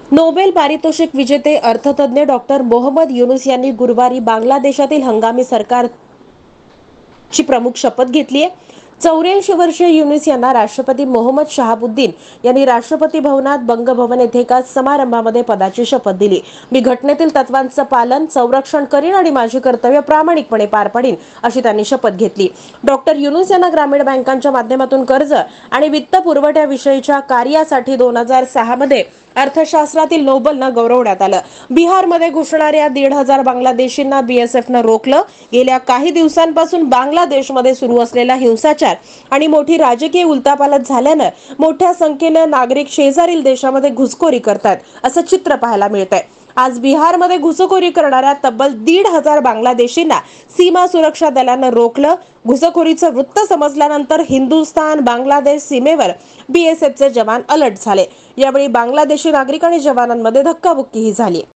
Nobel पारितोषिक विजेते अर्थतज्ञ डॉक्टर मोहम्मद युनूस यांनी गुरुवारी बांगलादेशातील हंगामी सरकारची प्रमुख शपथ घेतली आहे। 84 वर्षीय युनूस यांना राष्ट्रपती मोहम्मद शहाबुद्दीन यांनी राष्ट्रपती भवनात बंगभवन येथे एका समारंभामध्ये पदाची शपथ दिली। मी घटनेतील तत्वांचं पालन, संरक्षण करीन आणि माझे कर्तव्य प्रामाणिकपणे पार पाडीन, अशी त्यांनी शपथ घेतली। डॉक्टर युनूस यांना ग्रामीण बँकांच्या माध्यमातून कर्ज आणि वित्त पुरवठ्याविषयीच्या कार्यासाठी 2006 मध्ये अर्थशास्त्रातील नोबेलनं गौरवण्यात आलं। बिहारमध्ये घुसणाऱ्या 1,500 बांगलादेशींना बीएसएफनं रोखलं। गेल्या काही दिवसांपासून बांगलादेशमध्ये सुरू असलेला हिंसाचार आणि मोठी राजकीय उलथापालथ झाल्यानं मोठ्या संख्येनं नागरिक शेजारील देशामध्ये घुसखोरी करतात, असं चित्र पाहायला मिळतंय। आज बिहारमध्ये घुसखोरी करणाऱ्या तब्बल 1,500 बांगलादेशींना सीमा सुरक्षा दलानं रोखलं। घुसखोरीचं वृत्त समजल्यानंतर हिंदुस्थान बांगलादेश सीमेवर बीएसएफचे जवान अलर्ट झाले। यावेळी बांगलादेशी नागरिक आणि जवानांमध्ये धक्काबुक्कीही झाली।